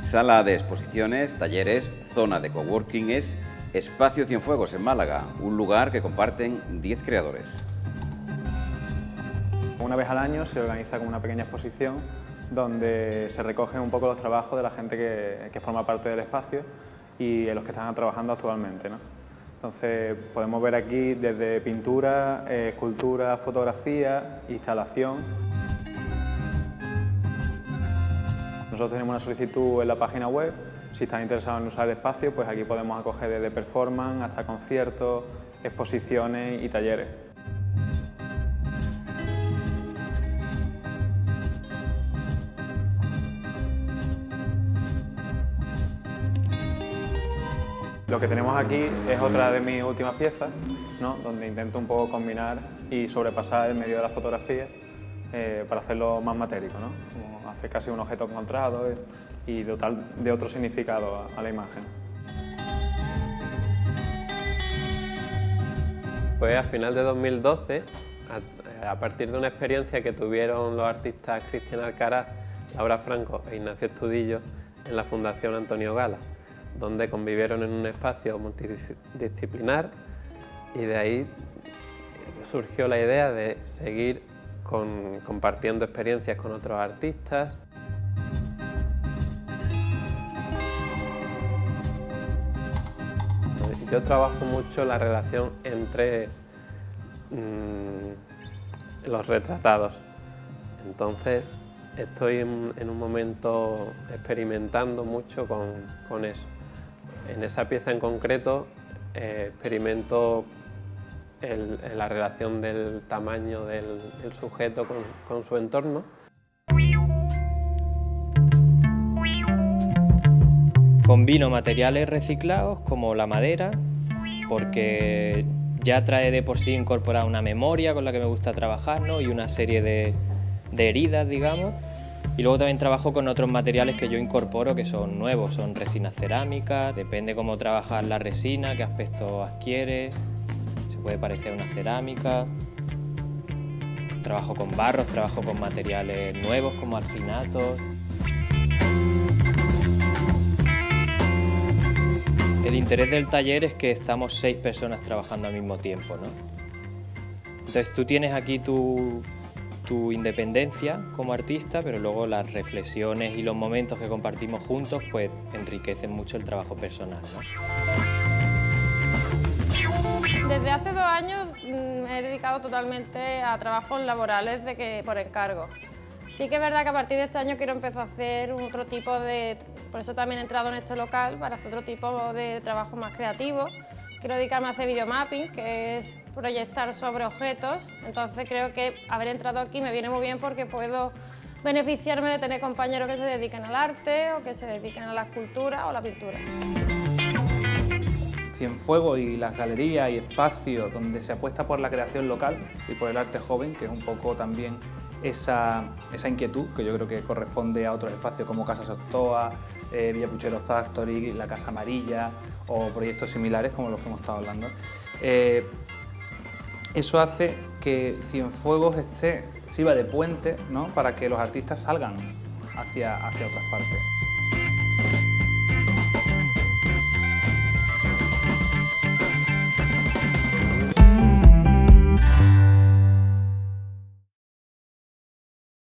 Sala de exposiciones, talleres, zona de coworking es Espacio Cienfuegos en Málaga, un lugar que comparten 10 creadores. Una vez al año se organiza como una pequeña exposición donde se recogen un poco los trabajos de la gente que forma parte del espacio y en los que están trabajando actualmente, ¿no? Entonces podemos ver aquí desde pintura, escultura, fotografía, instalación. Nosotros tenemos una solicitud en la página web. Si están interesados en usar el espacio, pues aquí podemos acoger desde performance hasta conciertos, exposiciones y talleres. Lo que tenemos aquí es otra de mis últimas piezas, ¿no? Donde intento un poco combinar y sobrepasar el medio de la fotografía para hacerlo más matérico, ¿no? Como hacer casi un objeto encontrado y dotar de otro significado a la imagen. Pues a final de 2012, a partir de una experiencia que tuvieron los artistas Cristian Alcaraz, Laura Franco e Ignacio Estudillo en la Fundación Antonio Gala, donde convivieron en un espacio multidisciplinar, y de ahí surgió la idea de seguir compartiendo experiencias con otros artistas. Yo trabajo mucho la relación entre los retratados, entonces estoy en un momento experimentando mucho con eso. En esa pieza en concreto experimento la relación del tamaño del sujeto con su entorno. Combino materiales reciclados como la madera, porque ya trae de por sí incorporada una memoria con la que me gusta trabajar, ¿no? Y una serie de heridas, digamos. Y luego también trabajo con otros materiales que yo incorporo que son nuevos, son resinas cerámicas, depende cómo trabajas la resina, qué aspecto adquiere, se puede parecer a una cerámica. Trabajo con barros, trabajo con materiales nuevos como alginatos. El interés del taller es que estamos 6 personas trabajando al mismo tiempo, ¿no? Entonces tú tienes aquí tu independencia como artista, pero luego las reflexiones y los momentos que compartimos juntos pues enriquecen mucho el trabajo personal, ¿no? Desde hace 2 años me he dedicado totalmente a trabajos laborales por encargo. Sí que es verdad que a partir de este año quiero empezar a hacer otro tipo de... Por eso también he entrado en este local, para hacer otro tipo de trabajo más creativo. Quiero dedicarme a hacer videomapping, que es proyectar sobre objetos. Entonces creo que haber entrado aquí me viene muy bien porque puedo beneficiarme de tener compañeros que se dediquen al arte o que se dediquen a la escultura o la pintura. Cienfuegos y las galerías y espacios donde se apuesta por la creación local y por el arte joven, que es un poco también esa inquietud que yo creo que corresponde a otros espacios como Casa Sostoa, Villa Puchero Factory, la Casa Amarilla o proyectos similares como los que hemos estado hablando. Eso hace que Cienfuegos sirva de puente, ¿no? Para que los artistas salgan hacia otras partes.